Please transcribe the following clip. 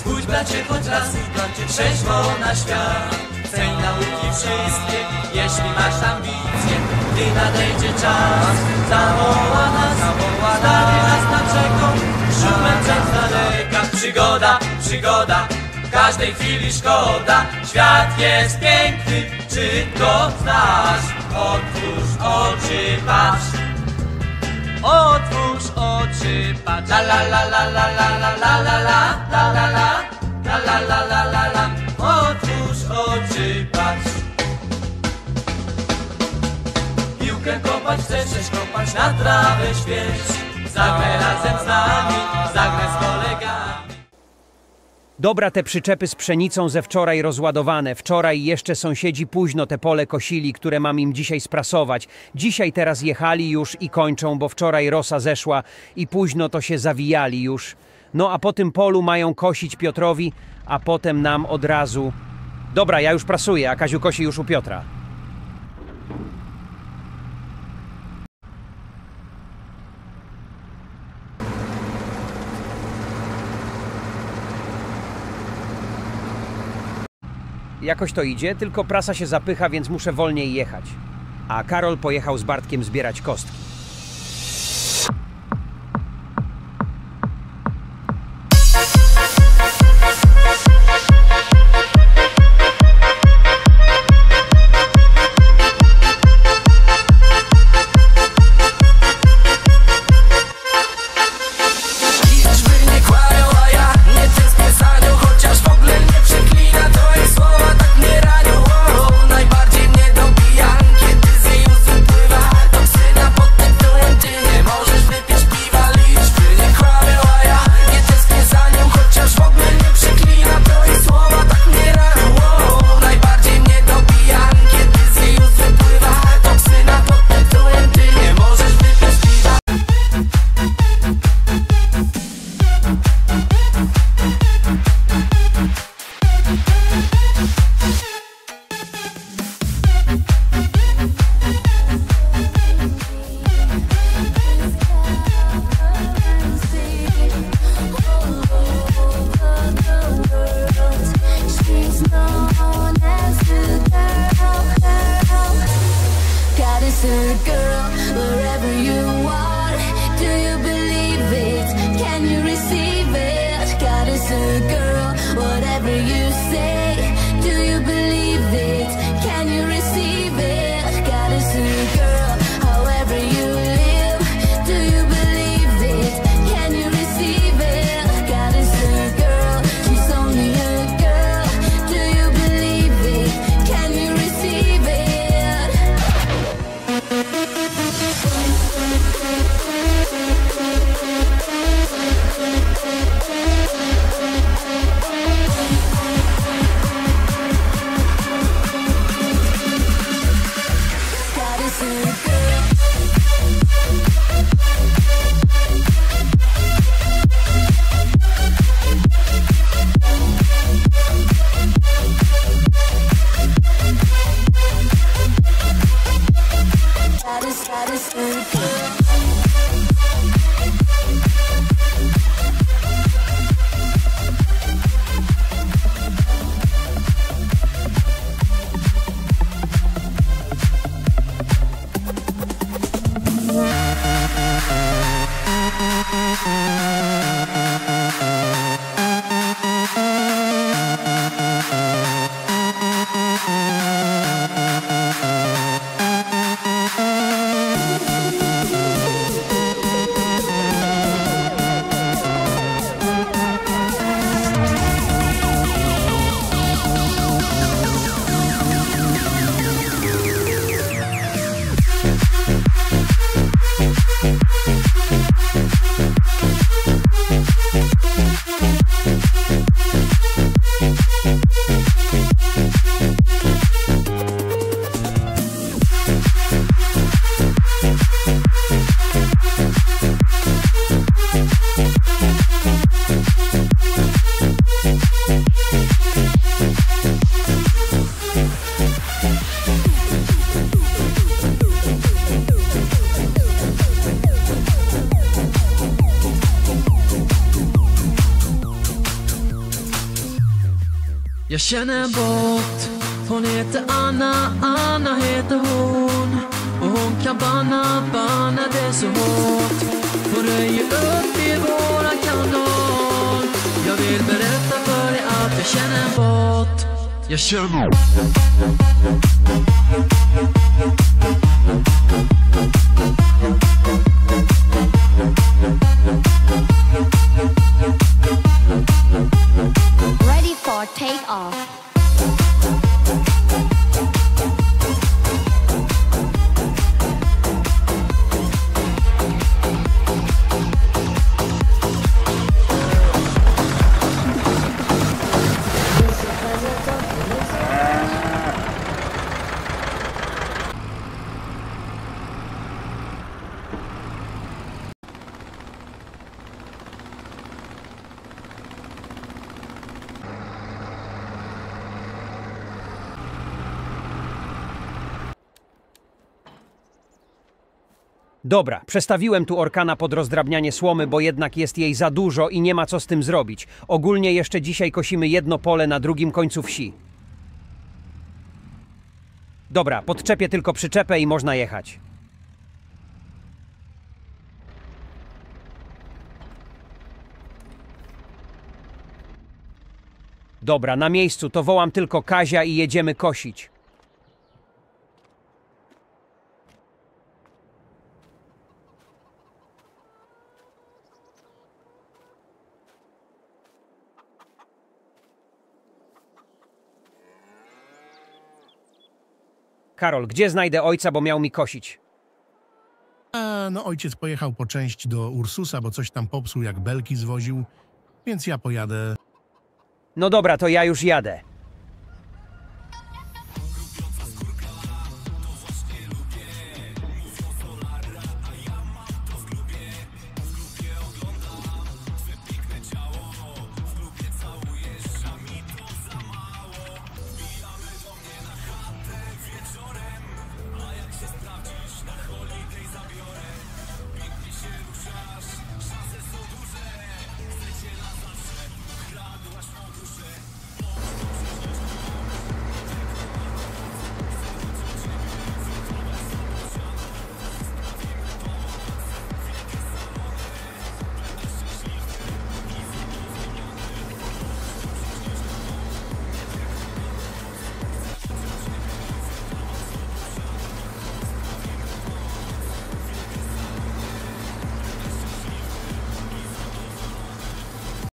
Spójrz bracie choć raz, trzeźwo na świat. Ceń nauki wszystkie, jeśli masz ambicje. Gdy nadejdzie czas, zawoła nas, stawi nas nad rzeką. Szumem brzeg z daleka. Przygoda, przygoda, każdej chwili szkoda. Świat jest piękny, czy to znasz? Otwórz oczy, patrz. Otwórz oczy, patrz. La la la la la la la la la la la la la la la la la la. Otwórz oczy, patrz. Piłkę kopać chcesz kopać, na trawę świeć. Zagraj razem z nami, zagraj z kolegami. Dobra, te przyczepy z pszenicą ze wczoraj rozładowane. Wczoraj jeszcze sąsiedzi późno te pole kosili, które mam im dzisiaj sprasować. Dzisiaj teraz jechali już i kończą, bo wczoraj rosa zeszła i późno to się zawijali już. No a po tym polu mają kosić Piotrowi, a potem nam od razu... Dobra, ja już prasuję, a Kaziu kosi już u Piotra. Jakoś to idzie, tylko prasa się zapycha, więc muszę wolniej jechać. A Karol pojechał z Bartkiem zbierać kostki. Jag känner en båt. Hon heter Anna, Anna heter hon. Och hon kan banna det så hårt. Hon röjer upp i våran kanal. Jag vill berätta för dig att jag känner en båt. Jag känner. Ready for takeoff. Dobra, przestawiłem tu Orkana pod rozdrabnianie słomy, bo jednak jest jej za dużo i nie ma co z tym zrobić. Ogólnie jeszcze dzisiaj kosimy jedno pole na drugim końcu wsi. Dobra, podczepię tylko przyczepę i można jechać. Dobra, na miejscu, to wołam tylko Kazia i jedziemy kosić. Karol, gdzie znajdę ojca, bo miał mi kosić? No ojciec pojechał po część do Ursusa, bo coś tam popsuł, jak belki zwoził, więc ja pojadę. No dobra, to ja już jadę.